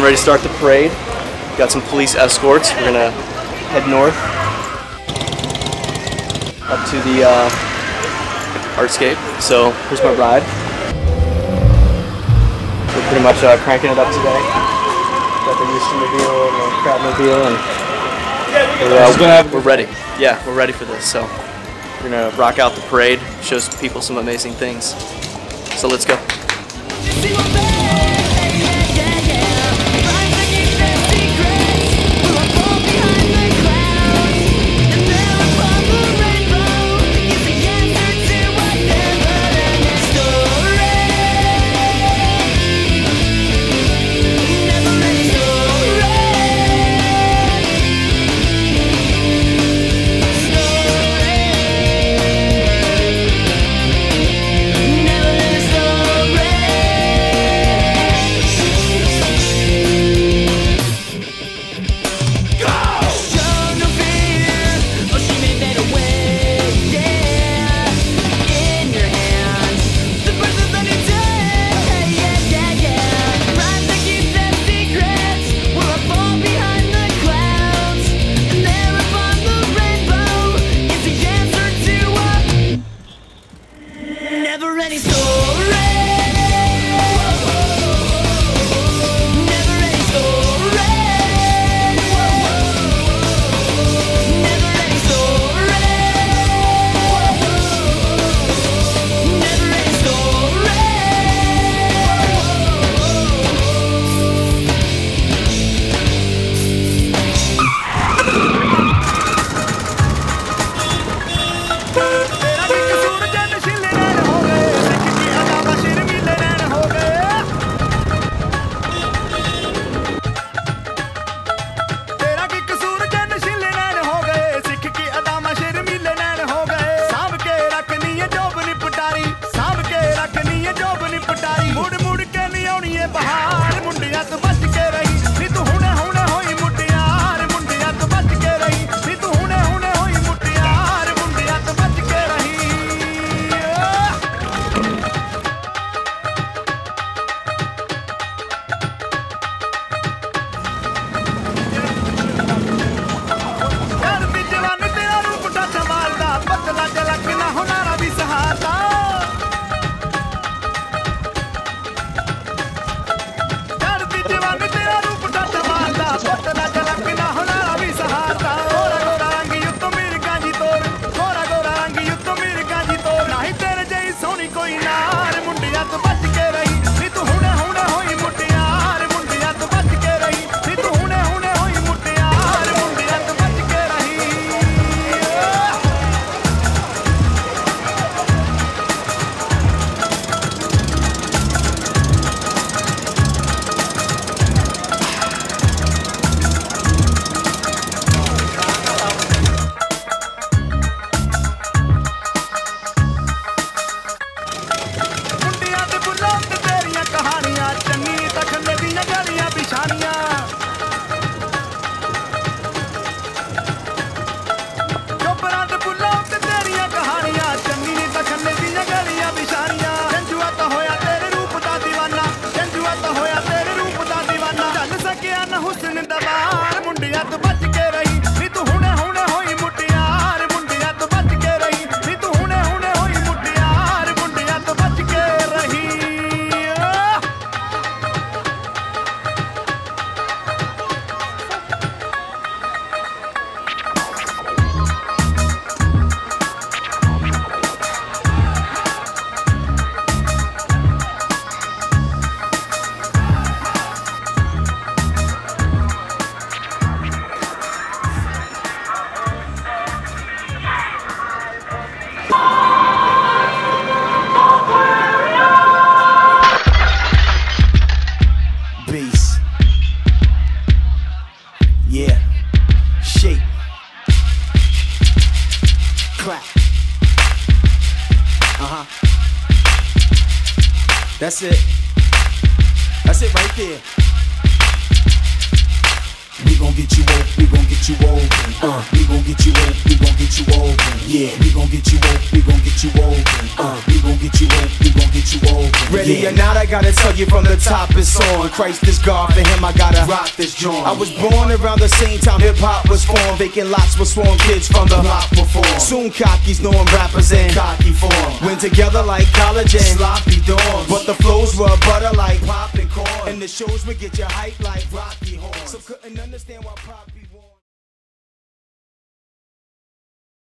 ready to start the parade. Got some police escorts. We're gonna head north up to the Artscape. So here's my ride. We're pretty much cranking it up today. Got the Roostermobile and the Crabmobile, and we're ready. Yeah, we're ready for this. So we're gonna rock out the parade, show some people some amazing things. So let's go. That's it. That's it right there. We gon' get you open, we gon' get you open. We gon' get you open, we gon' get you open. Yeah, we gon' get you open, we gon' get you open. We gon' get you open, we gon' get you open. Ready or not, I gotta tell you from the top it's on. Christ is God, for him I gotta rock this joint. I was born around the same time hip hop was formed. Vacant lots with swarm kids from the block perform. Soon cockies knowing rappers in cocky form. Went together like college and sloppy dorms. But the flows were butter like popping corn. And the shows would get you hype like Rocky Horn. So couldn't understand why pop